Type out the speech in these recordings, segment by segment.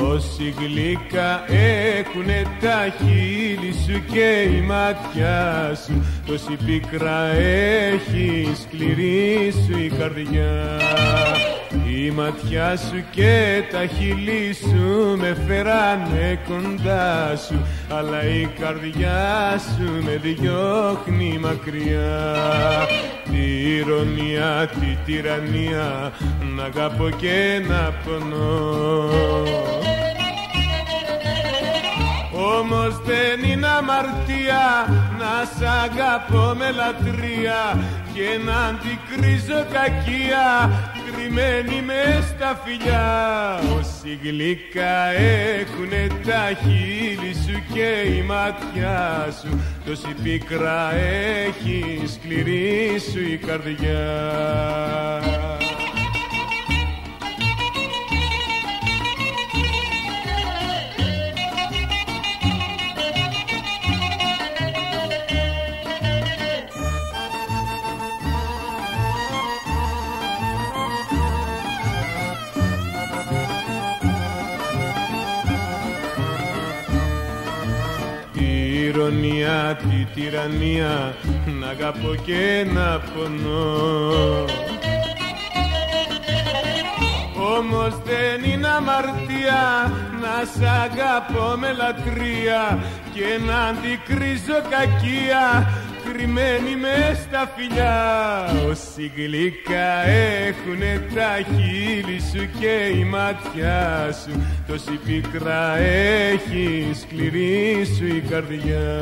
Τόση γλυκά έχουνε τα χείλη σου και η μάτια σου, τόση πίκρα έχει σκληρή σου η καρδιά. Η ματιά σου και τα χείλη σου με φέρανε κοντά σου, αλλά η καρδιά σου με διώχνει μακριά. Τη ηρωνία, τη τυραννία, να αγαπώ και να πονώ. Όμως δεν είναι αμαρτία να σ' αγαπώ με λατρεία και να αντικρίζω κακία κρυμμένη μες στα φιλιά. Όση γλυκά έχουνε τα χείλη σου και η μάτια σου, τόση πίκρα έχει σκληρή σου η καρδιά. Ηρωνία, τη τυραννία, να αγαπώ και να πονώ. Όμως δεν είναι αμαρτία να σ' αγαπώ με λατρεία και να αντικρίζω κακία κρυμμένη μες στα φιλιά. Όση γλυκά έχουνε τα χείλη σου και η μάτια σου, τόση πίκρα έχει σκληρή σου η καρδιά.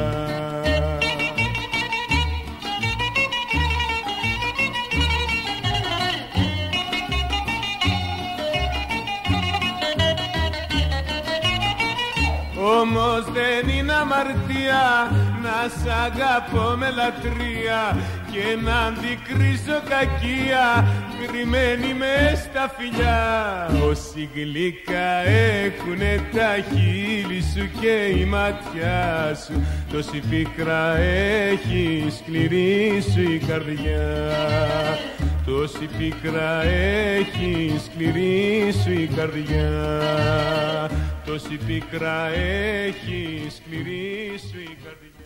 Όμως δεν είναι αμαρτία να σ' αγαπώ με λατρεία και να αντικρίζω κακία κρυμμένη μες στα φιλιά. Όση γλυκά έχουνε τα χείλη σου και η μάτια σου, τόση πίκρα έχει σκληρή σου η καρδιά. Τόση πίκρα έχει σκληρή σου η καρδιά. Τόση πίκρα έχει σκληρή σου η καρδιά.